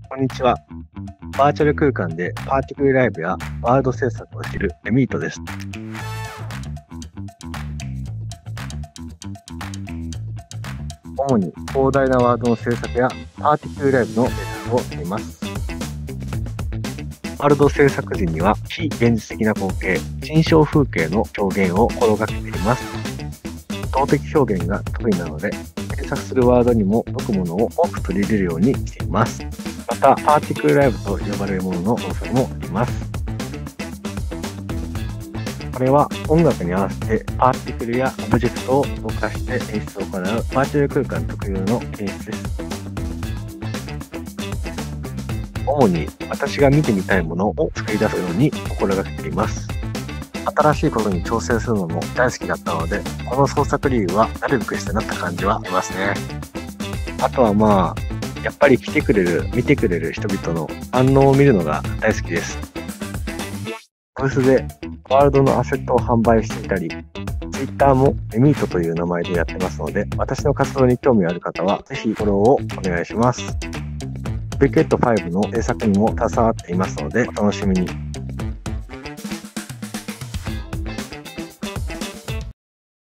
こんにちは。バーチャル空間でパーティクルライブやワールド制作を知るエミートです。主に広大なワールドの制作やパーティクルライブの制作をしています。ワールド制作時には非現実的な光景、心象風景の表現を心がけています。動的表現が得意なので、制作するワードにも解くものを多く取り入れるようにしています。また、パーティクルライブと呼ばれるものの創作もあります。これは音楽に合わせてパーティクルやオブジェクトを動かして演出を行うバーチャル空間特有の演出です。主に私が見てみたいものを作り出すように心がけています。新しいことに挑戦するのも大好きだったので、この創作理由はなるべくしてなった感じはありますね。あとはやっぱり来てくれる、見てくれる人々の反応を見るのが大好きです。ブースでワールドのアセットを販売していたり、Twitter もエミートという名前でやってますので、私の活動に興味ある方はぜひフォローをお願いします。ビケット5の制作にも携わっていますので、お楽しみに。